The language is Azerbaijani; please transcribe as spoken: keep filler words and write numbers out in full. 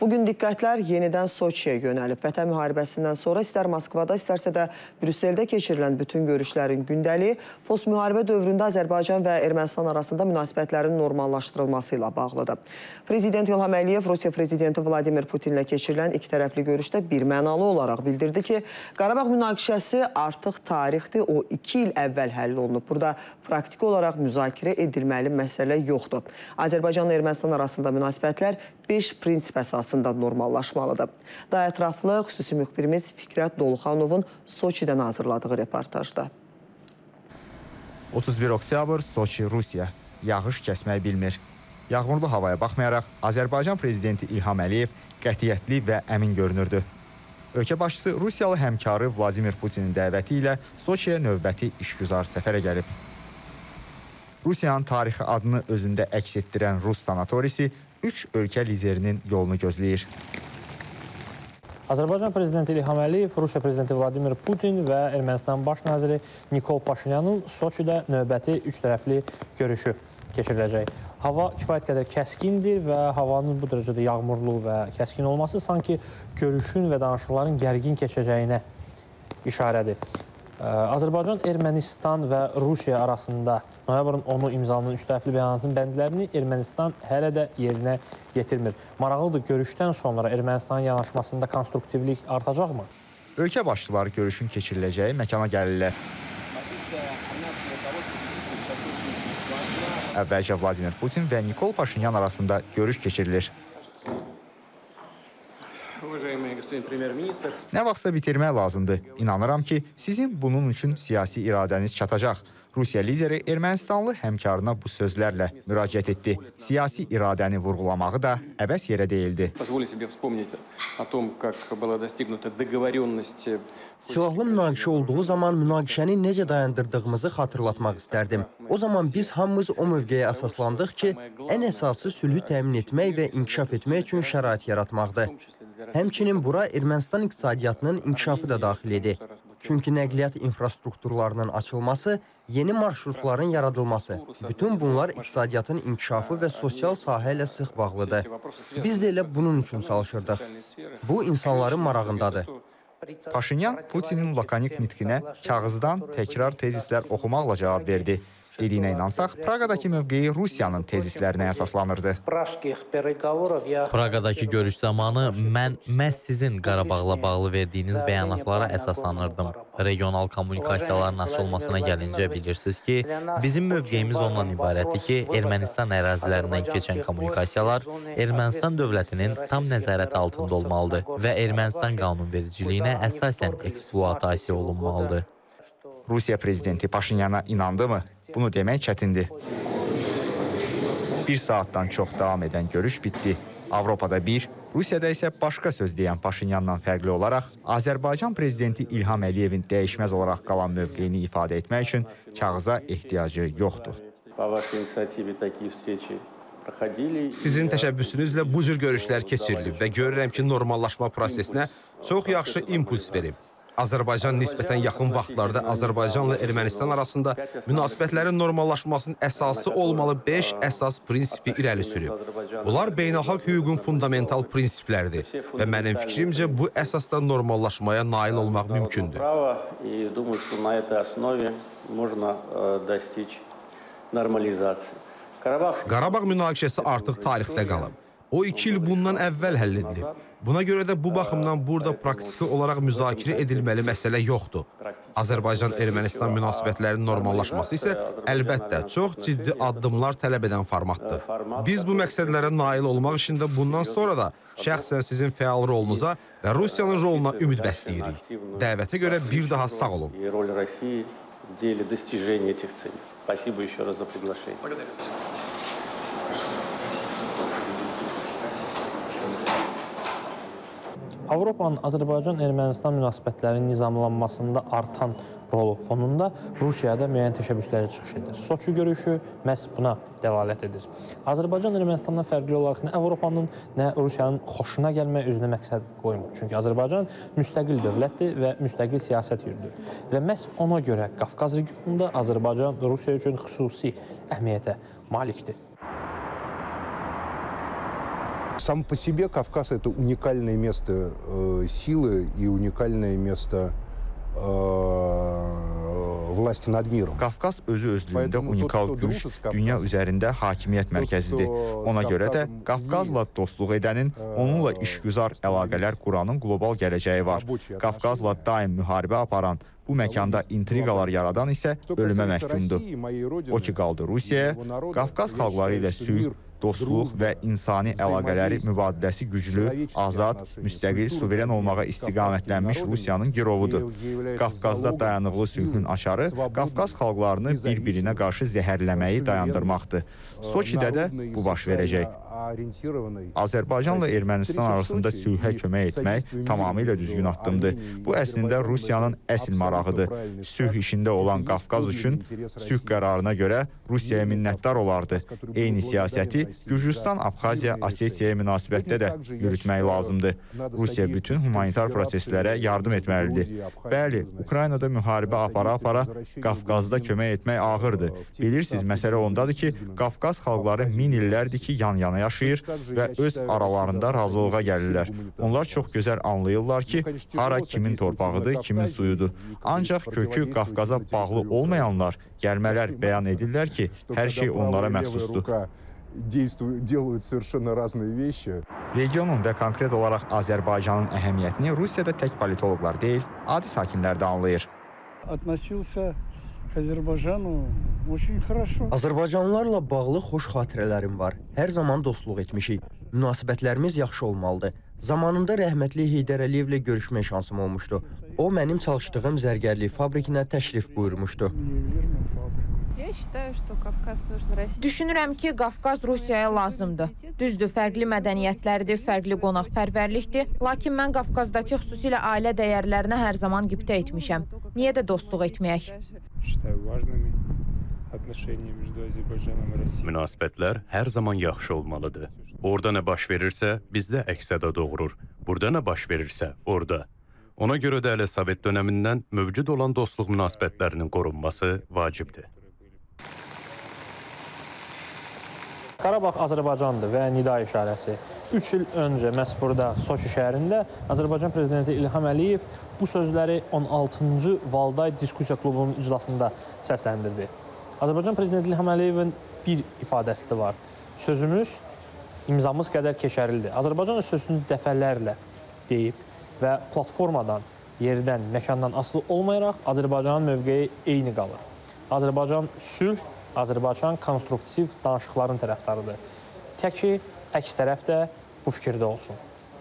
Bugün diqqətlər yenidən Soçiyə yönəlib. Vətən müharibəsindən sonra istər Moskvada, istərsə də Brüsseldə keçirilən bütün görüşlərin gündəliyi postmüharibə dövründə Azərbaycan və Ermənistan arasında münasibətlərin normallaşdırılması ilə bağlıdır. Prezident İlham Əliyev Rusiya prezidenti Vladimir Putinlə keçirilən iki tərəfli görüşdə birmənalı olaraq bildirdi ki, Qarabağ münaqişəsi artıq tarixdir, o iki il əvvəl həll olunub. Burada praktiki olaraq müzakirə edilməli məsələ yoxdur. Azərbaycanla Ermənistan arasında münasibətlər beş prinsip əsasında normallaşmalıdır. Daha ətraflı xüsusi müxbirimiz Fikrət Doluxanovun Soçidən hazırladığı reportajda. otuz bir oktyabr, Soçi, Rusiya. Yağış kəsmək bilmir. Yağmurlu havaya baxmayaraq, Azərbaycan prezidenti İlham Əliyev qətiyyətli və əmin görünürdü. Ölkə başçısı Rusiyalı həmkarı Vladimir Putinin dəvəti ilə Soçiyə növbəti işgüzar səfərə gəlib. Rusiyanın tarixi adını özündə əks etdirən Rus sanatorisi üç ölkə liderinin yolunu gözləyir. Azərbaycan prezidenti İlham Əliyev, Rusiya prezidenti Vladimir Putin və Ermənistan baş naziri Nikol Paşinyanın Soçidə növbəti üç tərəfli görüşü keçiriləcək. Hava kifayət qədər kəskindir və havanın bu dərəcədə yağmurlu və kəskin olması sanki görüşün və danışıqların gərgin keçəcəyinə işarədir. Azərbaycan, Ermənistan və Rusiya arasında noyabrın onu imzalanan üç tərəfli bəyanatın bəndlərini Ermənistan hələ də yerinə yetirmir. Maraqlıdır, görüşdən sonra Ermənistanın yanaşmasında konstruktivlik artacaqmı? Ölkə başçıları görüşün keçiriləcəyi məkana gəlirlər. Əvvəlcə Vladimir Putin və Nikol Paşinyan arasında görüş keçirilir. Nə vaxtsa bitirmək lazımdır. İnanıram ki, sizin bunun üçün siyasi iradəniz çatacaq. Rusiya lideri Ermənistanlı həmkarına bu sözlərlə müraciət etdi. Siyasi iradəni vurğulamağı da əbəs yerə deyildi. Silahlı münaqişə olduğu zaman münaqişəni necə dayandırdığımızı xatırlatmaq istərdim. O zaman biz hamımız o mövqeyə əsaslandıq ki, ən əsası sülhü təmin etmək və inkişaf etmək üçün şərait yaratmaqdır. Həmçinin bura Ermənistan iqtisadiyyatının inkişafı da daxil edir. Çünki nəqliyyat infrastrukturlarının açılması, yeni marşrutların yaradılması, bütün bunlar iqtisadiyyatın inkişafı və sosial sahə ilə sıx bağlıdır. Biz də elə bunun üçün çalışırdıq. Bu, insanların marağındadır. Paşinyan Putinin lakanik nitqinə kağızdan təkrar tezislər oxumaqla cavab verdi. Dediyinə inansaq, Praqadakı mövqeyi Rusiyanın tezislərinə əsaslanırdı. Praqadakı görüş zamanı mən məhz sizin Qarabağla bağlı verdiyiniz bəyanatlara əsaslanırdım. Regional kommunikasiyaların açılmasına gəlincə bilirsiniz ki, bizim mövqeyimiz ondan ibarətdir ki, Ermənistan ərazilərindən keçən kommunikasiyalar Ermənistan dövlətinin tam nəzarət altında olmalıdır və Ermənistan qanunvericiliyinə əsasən ekspluatasiya olunmalıdır. Rusiya prezidenti Paşinyana inandı mı? Bunu demək çətindir. Bir saatdan çox davam edən görüş bitdi. Avropada bir, Rusiyada isə başqa söz deyən Paşinyandan fərqli olaraq Azərbaycan prezidenti İlham Əliyevin dəyişməz olaraq qalan mövqeyini ifadə etmək üçün kağıza ehtiyacı yoxdur. Sizin təşəbbüsünüzlə bu cür görüşlər keçirilib və görürəm ki, normallaşma prosesinə çox yaxşı impuls verib. Azərbaycan nisbətən yaxın vaxtlarda Azərbaycanla Ermənistan arasında münasibətlərin normallaşmasının əsası olmalı beş əsas prinsipi irəli sürüb. Bunlar beynəlxalq hüququn fundamental prinsiplərdir və mənim fikrimcə bu əsasda normallaşmaya nail olmaq mümkündür. Qarabağ münaqişəsi artıq tarixdə qalıb. O iki il bundan əvvəl həll edilib. Buna görə də bu baxımdan burada praktiki olaraq müzakirə edilməli məsələ yoxdur. Azərbaycan-Ermənistan münasibətlərinin normallaşması isə əlbəttə çox ciddi addımlar tələb edən formatdır. Biz bu məqsədlərə nail olmaq üçün də bundan sonra da şəxsən sizin fəal rolunuza və Rusiyanın roluna ümid bəsləyirik. Dəvətə görə bir daha sağ olun. Avropanın Azərbaycan-Ermənistan münasibətlərinin nizamlanmasında artan rolu fonunda Rusiyada müəyyən təşəbbüsləri çıxış edir. Soçi görüşü məhz buna dəlalət edir. Azərbaycan Ermənistandan fərqli olaraq nə Avropanın, nə Rusiyanın xoşuna gəlmək özünə məqsəd qoymur. Çünki Azərbaycan müstəqil dövlətdir və müstəqil siyasət yürüdür. Və məhz ona görə Qafqaz regionunda Azərbaycan Rusiya üçün xüsusi əhəmiyyətə malikdir. Сам по себе Кавказ — это уникальное место э, силы и уникальное место власти nad mirim. Qafqaz özü özlüyündə unikal güc, dünya üzərində hakimiyyət mərkəzidir. Ona görə də Qafqazla dostluq edənin, onunla işgüzar əlaqələr quranın qlobal gələcəyi var. Qafqazla daim müharibə aparan, bu məkanda intriqalar yaradan isə ölümə məhkumdur. O ki qaldı Rusiyaya, Qafqaz xalqları ilə sülh, dostluq və insani əlaqələri mübadiləsi güclü, azad, müstəqil, suveren olmağa istiqamətlənmiş Rusiyanın girovudur. Qafqazda dayanıqlı sülhün açarı Qafqaz xalqlarını bir-birinə qarşı zəhərləməyi dayandırmaqdır. Soçidə də bu baş verəcək. Azərbaycanla Ermənistan arasında sülhə kömək etmək tamamilə düzgün addımdır. Bu əslində Rusiyanın əsl marağıdır. Sülh işində olan Qafqaz üçün sülh qərarına görə Rusiyaya minnətdar olardı. Eyni siyasəti Gürcüstan, Abxaziya, Osetiyaya münasibətdə də yürütmək lazımdır. Rusiya bütün humanitar proseslərə yardım etməlidir. Bəli, Ukraynada müharibə apara-apara Qafqazda kömək etmək ağırdır. Bilirsiniz, məsələ ondadır ki, Qafqaz xalqları min illərdir ki, yan-yana yaşayır və öz aralarında razılığa gəlirlər. Onlar çox gözəl anlayırlar ki, hara kimin torpağıdır, kimin suyudur. Ancaq kökü Qafqaza bağlı olmayanlar, gəlmələr bəyan edirlər ki, hər şey onlara məxsusdur. Regionun və konkret olaraq Azərbaycanın əhəmiyyətini Rusiyada tək politoloqlar deyil, adi sakinlər də anlayır. Azərbaycanlılarla bağlı xoş xatirələrim var. Hər zaman dostluq etmişik. Münasibətlərimiz yaxşı olmalıdır. Zamanında rəhmətli Heydər Əliyevlə görüşmək şansım olmuşdu. O, mənim çalışdığım zərgərlik fabrikinə təşrif buyurmuşdu. Düşünürəm ki, Qafqaz Rusiyaya lazımdır. Düzdür, fərqli mədəniyyətlərdir, fərqli qonaqpərvərlikdir. Lakin mən Qafqazdakı xüsusilə ailə dəyərlərinə hər zaman qibtə etmişəm. Niyə də dostluq etməyək? Münasibətlər hər zaman yaxşı olmalıdır. Orada nə baş verirsə, bizdə əks-səda doğurur. Burada nə baş verirsə, orada. Ona görə də hələ Sovet dönəmindən mövcud olan dostluq münasibətlərinin qorunması vacibdir. Qarabağ Azərbaycandır və nida işarəsi. Üç il öncə məhz burada Soçi şəhərində Azərbaycan prezidenti İlham Əliyev bu sözləri on altıncı Valday Diskusiya klubunun iclasında səsləndirdi. Azərbaycan prezidenti İlham Əliyevin bir ifadəsi də var. Sözümüz imzamız qədər keçərlidir. Azərbaycan sözünü dəfələrlə deyib və platformadan, yerdən, məkandan asılı olmayaraq Azərbaycanın mövqeyi eyni qalır. Azərbaycan sülh, Azərbaycan konstruktiv danışıqların tərəfdarıdır. Tək ki, əks tərəf də bu fikirdə olsun.